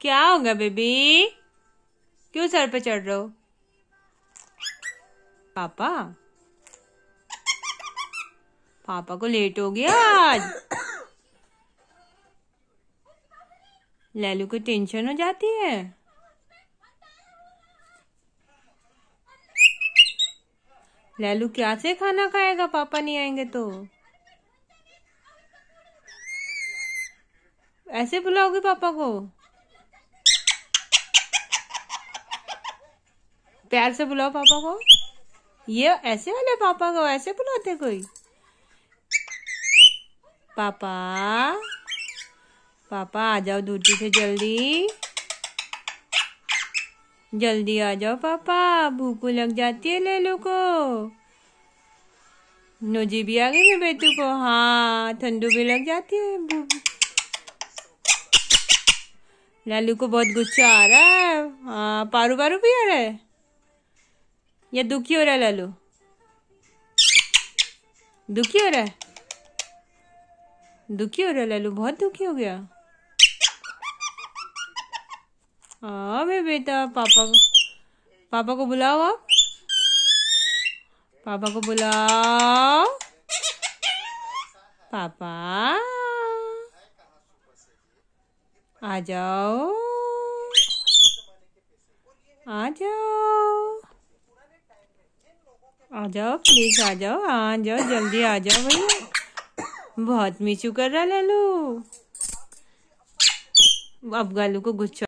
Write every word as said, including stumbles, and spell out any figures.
क्या होगा बेबी? क्यों सर पे चढ़ रहे हो? पापा पापा को लेट हो गया आज। लैलू को टेंशन हो जाती है। लैलू क्या से खाना खाएगा पापा नहीं आएंगे तो? ऐसे बुलाओगे पापा को? प्यार से बुलाओ पापा को। ये ऐसे वाले पापा को ऐसे बुलाते कोई? पापा पापा आ जाओ ड्यूटी से जल्दी जल्दी आ जाओ पापा, भूख लग जाती है लैलू को। नोजी भी आ गई है बेटू को। हाँ, ठंडू भी लग जाती है भूख। लैलू को बहुत गुस्सा आ रहा है। हाँ, पारू पारू भी आ रहा है या दुखी हो रहा है? लैलू दुखी हो रहा है दुखी हो रहा है लैलू बहुत दुखी हो गया। हाँ बे बेटा, पापा को पापा को बुलाओ। आप पापा को बुलाओ। पापा आ जाओ आ जाओ आ जाओ प्लीज आ जाओ आ जाओ जल्दी आ जाओ भैया। बहुत मिचू कर रहा है लैलू। अब गालू को गुस्सा